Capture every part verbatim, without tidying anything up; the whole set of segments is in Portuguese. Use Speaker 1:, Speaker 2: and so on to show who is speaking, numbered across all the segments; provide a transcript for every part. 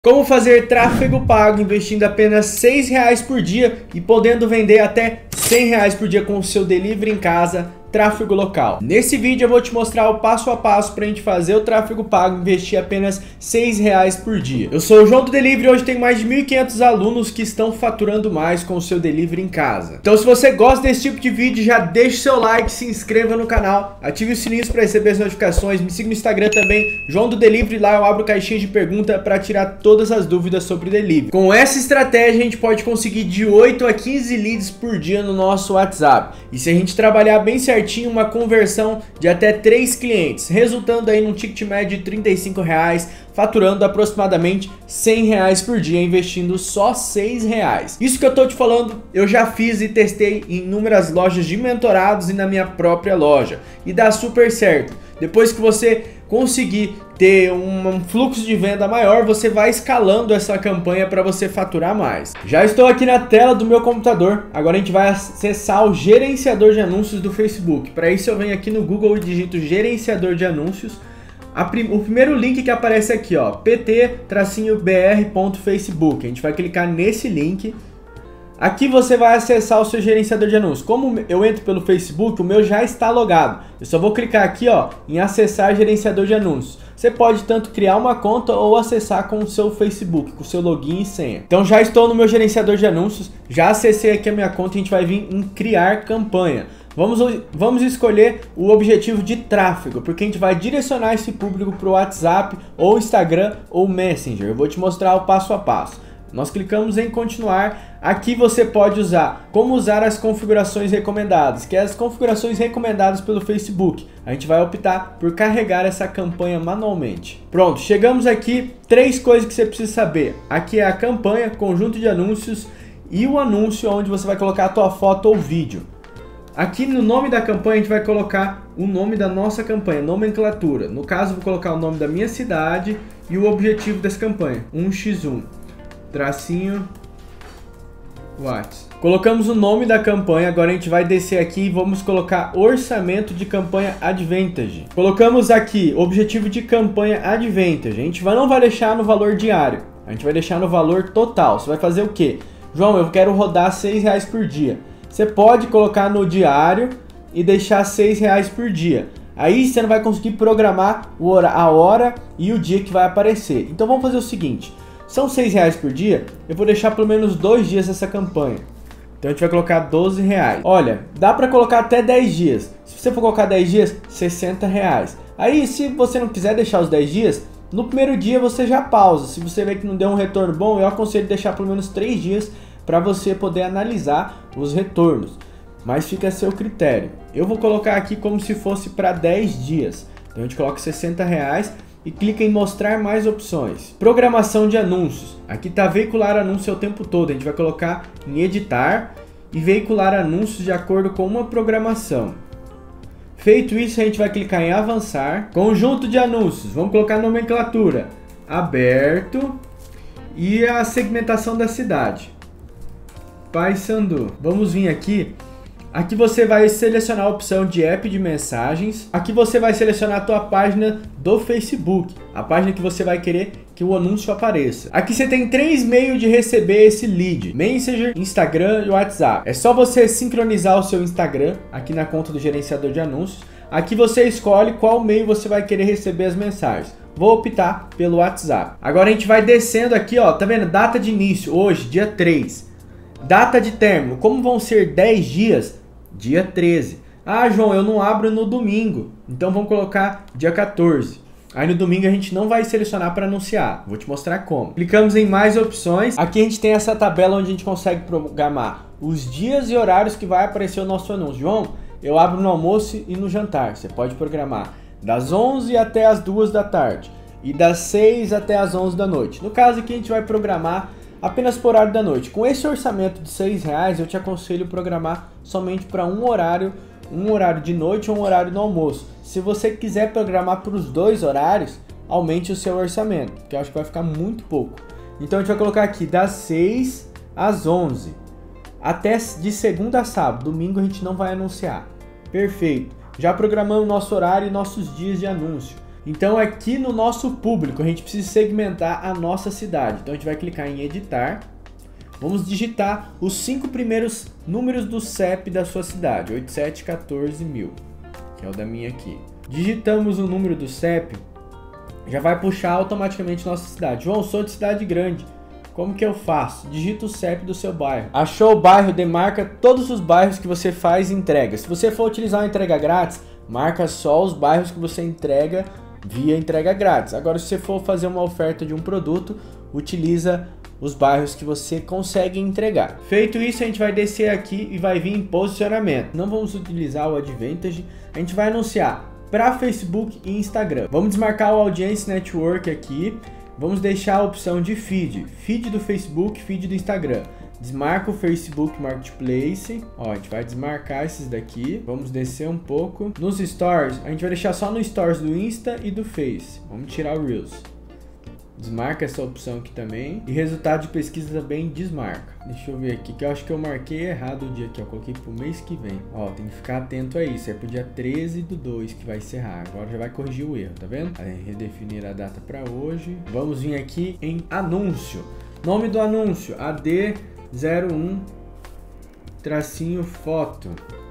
Speaker 1: Como fazer tráfego pago investindo apenas seis reais por dia e podendo vender até cem reais por dia com o seu delivery em casa, tráfego local. Nesse vídeo eu vou te mostrar o passo a passo para a gente fazer o tráfego pago e investir apenas seis reais por dia. Eu sou o João do Delivery e hoje tem mais de mil e quinhentos alunos que estão faturando mais com o seu delivery em casa. Então se você gosta desse tipo de vídeo, já deixa o seu like, se inscreva no canal, ative o sininho para receber as notificações, me siga no Instagram também, João do Delivery, lá eu abro caixinha de pergunta para tirar todas as dúvidas sobre delivery. Com essa estratégia a gente pode conseguir de oito a quinze leads por dia no nosso WhatsApp. E se a gente trabalhar bem certinho, uma conversão de até três clientes, resultando aí num ticket médio de trinta e cinco reais, faturando aproximadamente cem reais por dia, investindo só seis reais. Isso que eu tô te falando, eu já fiz e testei em inúmeras lojas de mentorados e na minha própria loja. E dá super certo. Depois que você conseguir ter um fluxo de venda maior, você vai escalando essa campanha para você faturar mais. Já estou aqui na tela do meu computador, agora a gente vai acessar o gerenciador de anúncios do Facebook. Para isso eu venho aqui no Google e digito gerenciador de anúncios. Prim o primeiro link que aparece aqui, ó, p t b r ponto facebook. A gente vai clicar nesse link. Aqui você vai acessar o seu gerenciador de anúncios. Como eu entro pelo Facebook, o meu já está logado. Eu só vou clicar aqui, ó, em acessar gerenciador de anúncios. Você pode tanto criar uma conta ou acessar com o seu Facebook, com o seu login e senha. Então já estou no meu gerenciador de anúncios, já acessei aqui a minha conta e a gente vai vir em criar campanha. Vamos, vamos escolher o objetivo de tráfego, porque a gente vai direcionar esse público para o WhatsApp, ou Instagram, ou Messenger. Eu vou te mostrar o passo a passo. Nós clicamos em continuar. Aqui você pode usar como usar as configurações recomendadas, que é as configurações recomendadas pelo Facebook. A gente vai optar por carregar essa campanha manualmente. Pronto, chegamos aqui. Três coisas que você precisa saber. Aqui é a campanha, conjunto de anúncios e o anúncio onde você vai colocar a tua foto ou vídeo. Aqui no nome da campanha a gente vai colocar o nome da nossa campanha, nomenclatura. No caso, vou colocar o nome da minha cidade e o objetivo dessa campanha, um por um. Tracinho Whats. Colocamos o nome da campanha, agora a gente vai descer aqui e vamos colocar orçamento de campanha Advantage. Colocamos aqui objetivo de campanha Advantage. A gente vai, não vai deixar no valor diário, a gente vai deixar no valor total. Você vai fazer o que? João, eu quero rodar seis reais por dia. Você pode colocar no diário e deixar seis reais por dia. Aí você não vai conseguir programar a hora e o dia que vai aparecer. Então vamos fazer o seguinte. São seis reais por dia, eu vou deixar pelo menos dois dias essa campanha. Então a gente vai colocar doze reais. Olha, dá para colocar até dez dias. Se você for colocar dez dias, sessenta reais. Aí se você não quiser deixar os dez dias, no primeiro dia você já pausa. Se você vê que não deu um retorno bom, eu aconselho deixar pelo menos três dias para você poder analisar os retornos. Mas fica a seu critério. Eu vou colocar aqui como se fosse para dez dias. Então a gente coloca sessenta reais. E clica em mostrar mais opções. Programação de anúncios. Aqui está veicular anúncio o tempo todo. A gente vai colocar em editar e veicular anúncios de acordo com uma programação. Feito isso, a gente vai clicar em avançar. Conjunto de anúncios. Vamos colocar nomenclatura. Aberto. E a segmentação da cidade. Paysandu. Vamos vir aqui. Aqui você vai selecionar a opção de app de mensagens. Aqui você vai selecionar a tua página do Facebook, a página que você vai querer que o anúncio apareça. Aqui você tem três meios de receber esse lead: Messenger, Instagram e WhatsApp. É só você sincronizar o seu Instagram aqui na conta do gerenciador de anúncios. Aqui você escolhe qual meio você vai querer receber as mensagens. Vou optar pelo WhatsApp. Agora a gente vai descendo aqui, ó, tá vendo? Data de início, hoje, dia três. Data de término, como vão ser dez dias, dia treze. Ah, João, eu não abro no domingo. Então vamos colocar dia quatorze. Aí no domingo a gente não vai selecionar para anunciar. Vou te mostrar como. Clicamos em mais opções. Aqui a gente tem essa tabela onde a gente consegue programar os dias e horários que vai aparecer o nosso anúncio. João, eu abro no almoço e no jantar. Você pode programar das onze até as duas da tarde e das seis até as onze da noite. No caso aqui a gente vai programar apenas por horário da noite. Com esse orçamento de seis reais, eu te aconselho programar somente para um horário, um horário de noite ou um horário no almoço. Se você quiser programar para os dois horários, aumente o seu orçamento, que eu acho que vai ficar muito pouco. Então a gente vai colocar aqui das seis às onze, até de segunda a sábado. Domingo a gente não vai anunciar. Perfeito. Já programamos nosso horário e nossos dias de anúncio. Então aqui no nosso público a gente precisa segmentar a nossa cidade. Então a gente vai clicar em editar. Vamos digitar os cinco primeiros números do C E P da sua cidade, oito sete um quatro mil, que é o da minha aqui. Digitamos o número do C E P, já vai puxar automaticamente nossa cidade. João, sou de cidade grande, como que eu faço? Digita o C E P do seu bairro. Achou o bairro, demarca todos os bairros que você faz entrega. Se você for utilizar uma entrega grátis, marca só os bairros que você entrega via entrega grátis. Agora, se você for fazer uma oferta de um produto, utiliza os bairros que você consegue entregar. Feito isso, a gente vai descer aqui e vai vir em posicionamento. Não vamos utilizar o Advantage, a gente vai anunciar para Facebook e Instagram. Vamos desmarcar o Audience Network aqui, vamos deixar a opção de feed, feed do Facebook, feed do Instagram. Desmarca o Facebook Marketplace, ó, a gente vai desmarcar esses daqui, vamos descer um pouco. Nos Stories, a gente vai deixar só no Stories do Insta e do Face, vamos tirar o Reels. Desmarca essa opção aqui também. E resultado de pesquisa também desmarca. Deixa eu ver aqui, que eu acho que eu marquei errado o dia aqui, ó. Coloquei pro mês que vem. Ó, tem que ficar atento a isso. É pro dia treze do dois que vai encerrar. Agora já vai corrigir o erro, tá vendo? Aí, redefinir a data pra hoje. Vamos vir aqui em anúncio. Nome do anúncio, A D zero um tracinho foto.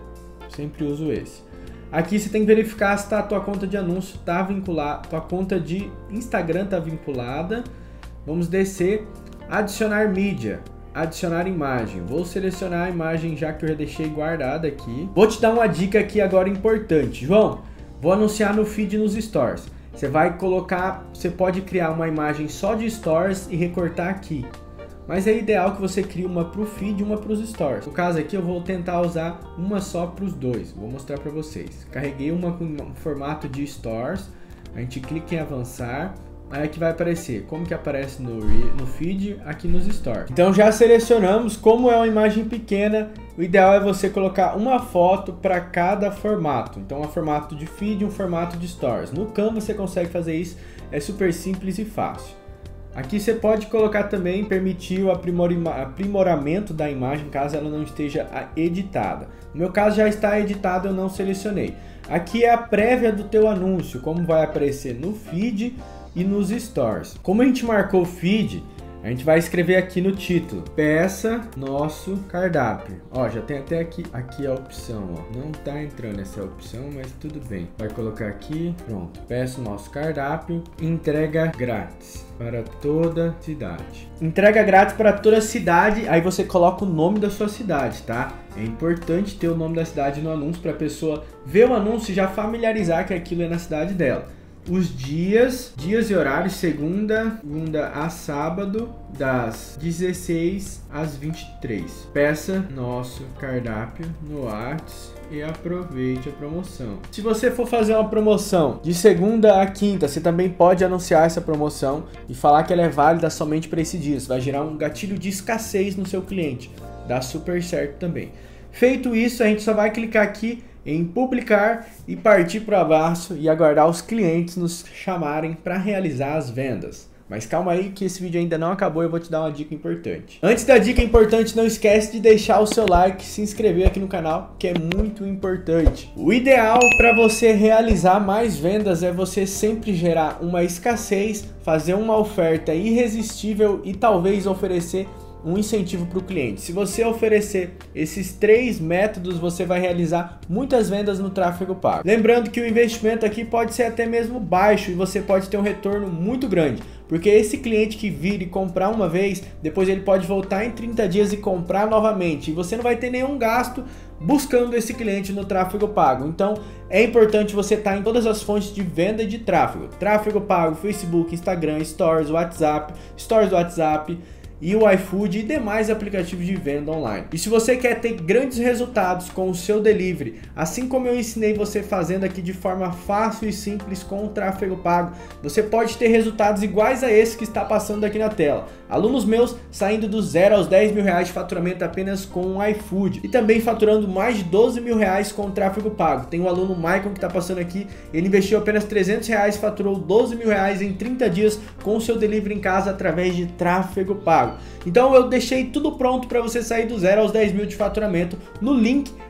Speaker 1: Sempre uso esse. Aqui você tem que verificar se tá, a tua conta de anúncio está vinculada, tua conta de Instagram está vinculada. Vamos descer, adicionar mídia, adicionar imagem. Vou selecionar a imagem já que eu já deixei guardada aqui. Vou te dar uma dica aqui agora importante. João, vou anunciar no feed nos stories. Você vai colocar, você pode criar uma imagem só de stories e recortar aqui. Mas é ideal que você crie uma para o feed e uma para os stories. No caso aqui eu vou tentar usar uma só para os dois. Vou mostrar para vocês. Carreguei uma com um formato de stories. A gente clica em avançar. Aí aqui vai aparecer como que aparece no, no feed, aqui nos stories. Então já selecionamos. Como é uma imagem pequena, o ideal é você colocar uma foto para cada formato. Então um formato de feed e um formato de stories. No Canva você consegue fazer isso. É super simples e fácil. Aqui você pode colocar também, permitir o aprimoramento da imagem caso ela não esteja editada. No meu caso já está editado, eu não selecionei. Aqui é a prévia do teu anúncio, como vai aparecer no feed e nos stories. Como a gente marcou o feed, a gente vai escrever aqui no título, peça nosso cardápio. Ó, já tem até aqui, aqui a opção, ó. Não tá entrando essa opção, mas tudo bem. Vai colocar aqui, pronto. Peça o nosso cardápio, entrega grátis para toda cidade. Entrega grátis para toda cidade, aí você coloca o nome da sua cidade, tá? É importante ter o nome da cidade no anúncio para a pessoa ver o anúncio e já familiarizar que aquilo é na cidade dela. Os dias, dias e horários, segunda, segunda a sábado, das dezesseis às vinte e três. Peça nosso cardápio no WhatsApp e aproveite a promoção. Se você for fazer uma promoção de segunda a quinta, você também pode anunciar essa promoção e falar que ela é válida somente para esse dia. Isso vai gerar um gatilho de escassez no seu cliente. Dá super certo também. Feito isso, a gente só vai clicar aqui em publicar e partir para o abraço e aguardar os clientes nos chamarem para realizar as vendas. Mas calma aí que esse vídeo ainda não acabou e eu vou te dar uma dica importante. Antes da dica importante, não esquece de deixar o seu like, se inscrever aqui no canal, que é muito importante. O ideal para você realizar mais vendas é você sempre gerar uma escassez, fazer uma oferta irresistível e talvez oferecer um incentivo para o cliente. Se você oferecer esses três métodos, você vai realizar muitas vendas no tráfego pago. Lembrando que o investimento aqui pode ser até mesmo baixo e você pode ter um retorno muito grande, porque esse cliente que vir e comprar uma vez, depois ele pode voltar em trinta dias e comprar novamente, e você não vai ter nenhum gasto buscando esse cliente no tráfego pago. Então é importante você estar em todas as fontes de venda e de tráfego. Tráfego pago, Facebook, Instagram, Stories, WhatsApp, Stories do WhatsApp, e o iFood e demais aplicativos de venda online. E se você quer ter grandes resultados com o seu delivery, assim como eu ensinei você fazendo aqui de forma fácil e simples com o tráfego pago, você pode ter resultados iguais a esse que está passando aqui na tela. Alunos meus saindo do zero aos dez mil reais de faturamento apenas com o iFood e também faturando mais de doze mil reais com o tráfego pago. Tem o aluno Michael que está passando aqui, ele investiu apenas trezentos reais, faturou doze mil reais em trinta dias com o seu delivery em casa através de tráfego pago. Então eu deixei tudo pronto para você sair do zero aos dez mil de faturamento no link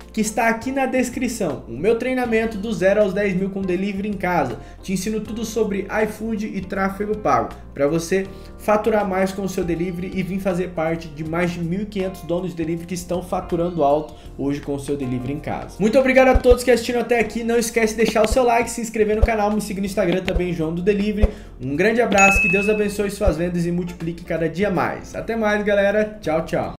Speaker 1: que está aqui na descrição. O meu treinamento do zero aos dez mil com delivery em casa. Te ensino tudo sobre iFood e tráfego pago, para você faturar mais com o seu delivery e vir fazer parte de mais de mil e quinhentos donos de delivery que estão faturando alto hoje com o seu delivery em casa. Muito obrigado a todos que assistiram até aqui. Não esquece de deixar o seu like, se inscrever no canal, me seguir no Instagram também, João do Delivery. Um grande abraço, que Deus abençoe suas vendas e multiplique cada dia mais. Até mais, galera. Tchau, tchau.